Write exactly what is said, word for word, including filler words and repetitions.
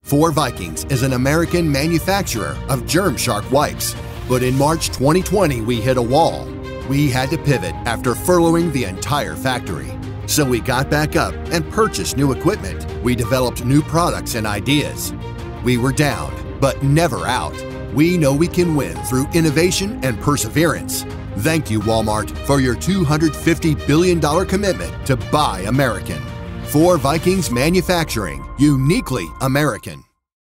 four Vikings is an American manufacturer of Germ Shark wipes, but in March twenty twenty we hit a wall. We had to pivot after furloughing the entire factory. So we got back up and purchased new equipment. We developed new products and ideas. We were down, but never out. We know we can win through innovation and perseverance. Thank you, Walmart, for your two hundred fifty billion dollars commitment to buy American. four Vikings Manufacturing, uniquely American.